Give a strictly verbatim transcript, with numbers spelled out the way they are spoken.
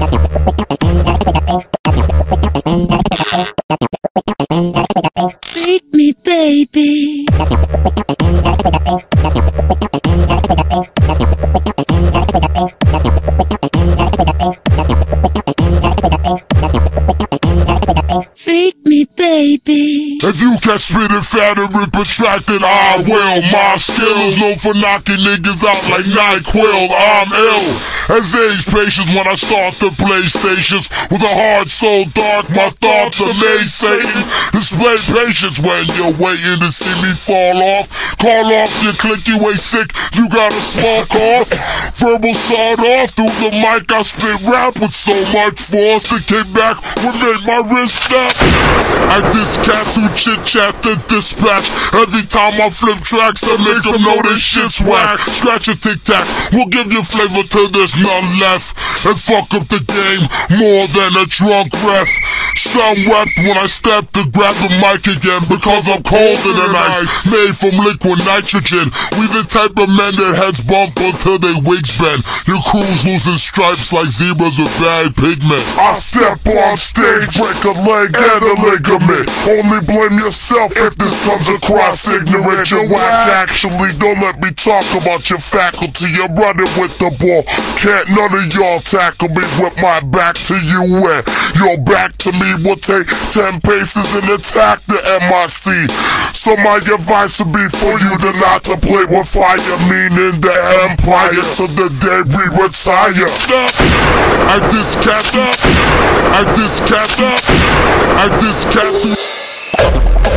Freak me, baby. Freak me, baby. If you can spit it fat and rip protracted, I will. My skills known for knocking niggas out like NyQuil. I'm ill as age patience when I start the PlayStations with a heart so dark my thoughts are Satan. Display patience when you're waiting to see me fall off. Call off your click, you ain't sick, you got a small cough. Verbal sawed off through the mic, I spit rap with so much force that came back would make my wrist snap. I diss cats who chit chat the dispatch every time I flip tracks to make them know this shit's whack. Scratch a tic tac, we'll give you flavor till there's none left, and fuck up the game more than a drunk ref. Some wept when I stepped to grab the mic again because I'm colder than ice, made from liquid nitrogen. We the type of men that heads bump until they wigs bend. Your crew's losing stripes like zebras with bad pigment. I step on stage, break a leg and a ligament. Only blame yourself if this comes across ignorant. You're whack, actually, don't let me talk about your faculty. You're running with the ball, can't none of y'all tackle me with my back to you and your back to me will take ten paces and attack the M I C. So my advice would be for you to not to play with fire, meaning the empire to the day we retire. I diss cats up, I diss cats up, I diss cats.